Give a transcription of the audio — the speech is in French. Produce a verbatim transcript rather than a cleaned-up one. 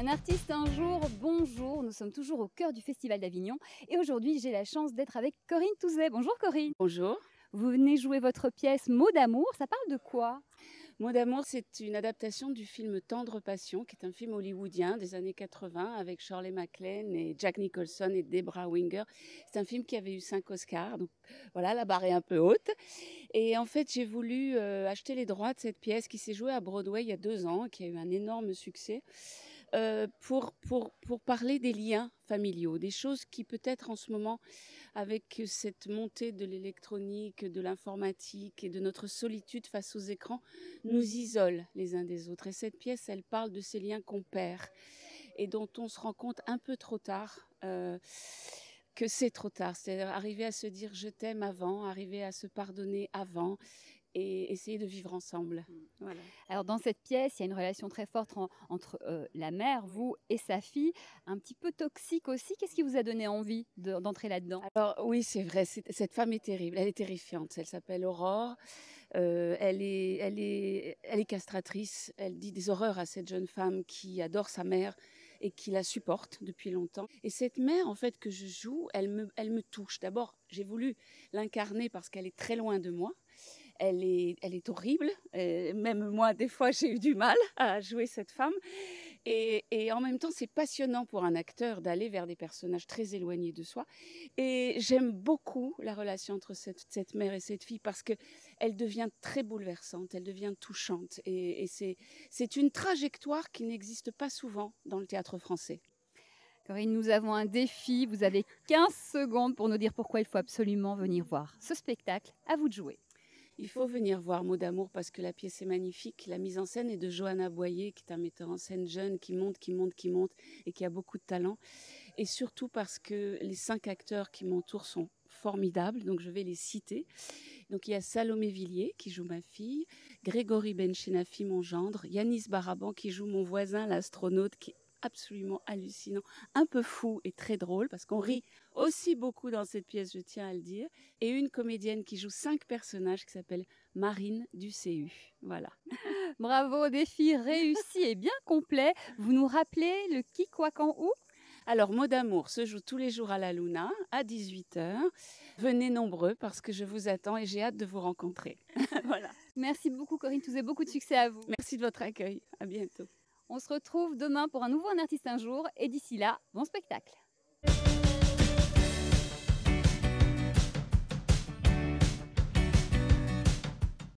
Un artiste un jour, bonjour, nous sommes toujours au cœur du Festival d'Avignon et aujourd'hui j'ai la chance d'être avec Corinne Touzet. Bonjour Corinne. Bonjour. Vous venez jouer votre pièce Mots d'amour, ça parle de quoi? Mots d'amour, c'est une adaptation du film Tendre Passion, qui est un film hollywoodien des années quatre-vingts avec Shirley MacLaine et Jack Nicholson et Debra Winger. C'est un film qui avait eu cinq Oscars, donc voilà, la barre est un peu haute. Et en fait, j'ai voulu euh, acheter les droits de cette pièce qui s'est jouée à Broadway il y a deux ans, qui a eu un énorme succès. Euh, pour, pour, pour parler des liens familiaux, des choses qui peut-être en ce moment, avec cette montée de l'électronique, de l'informatique et de notre solitude face aux écrans, nous isolent les uns des autres. Et cette pièce, elle parle de ces liens qu'on perd et dont on se rend compte un peu trop tard euh, que c'est trop tard. C'est arriver à se dire je t'aime avant, arriver à se pardonner avant et essayer de vivre ensemble. Voilà. Alors dans cette pièce, il y a une relation très forte en, entre euh, la mère, vous et sa fille, un petit peu toxique aussi. Qu'est-ce qui vous a donné envie de, d'entrer là-dedans? Alors oui, c'est vrai, c'est, cette femme est terrible, elle est terrifiante. Elle s'appelle Aurore, euh, elle, est, elle, est, elle est castratrice, elle dit des horreurs à cette jeune femme qui adore sa mère et qui la supporte depuis longtemps. Et cette mère, en fait, que je joue, elle me, elle me touche. D'abord, j'ai voulu l'incarner parce qu'elle est très loin de moi. Elle est, elle est horrible. Euh, même moi, des fois, j'ai eu du mal à jouer cette femme. Et, et en même temps, c'est passionnant pour un acteur d'aller vers des personnages très éloignés de soi. Et j'aime beaucoup la relation entre cette, cette mère et cette fille parce qu'elle devient très bouleversante, elle devient touchante. Et, et c'est, c'est une trajectoire qui n'existe pas souvent dans le théâtre français. Corinne, nous avons un défi. Vous avez quinze secondes pour nous dire pourquoi il faut absolument venir voir ce spectacle. À vous de jouer. Il faut venir voir Mots d'amour parce que la pièce est magnifique. La mise en scène est de Johanna Boyer, qui est un metteur en scène jeune, qui monte, qui monte, qui monte et qui a beaucoup de talent. Et surtout parce que les cinq acteurs qui m'entourent sont formidables, donc je vais les citer. Donc il y a Salomé Villiers qui joue ma fille, Grégory Benchenafi, mon gendre, Yanis Baraban qui joue mon voisin, l'astronaute, qui est absolument hallucinant, un peu fou et très drôle parce qu'on rit aussi beaucoup dans cette pièce, je tiens à le dire, et une comédienne qui joue cinq personnages qui s'appelle Marine du C U. Voilà. Bravo, défi réussi et bien complet. Vous nous rappelez le qui, quoi, quand, où? Alors, Mots d'amour se joue tous les jours à la Luna à dix-huit heures. Venez nombreux parce que je vous attends et j'ai hâte de vous rencontrer. Voilà. Merci beaucoup Corinne Touzet, beaucoup de succès à vous. Merci de votre accueil. À bientôt. On se retrouve demain pour un nouveau Un artiste un jour et d'ici là, bon spectacle.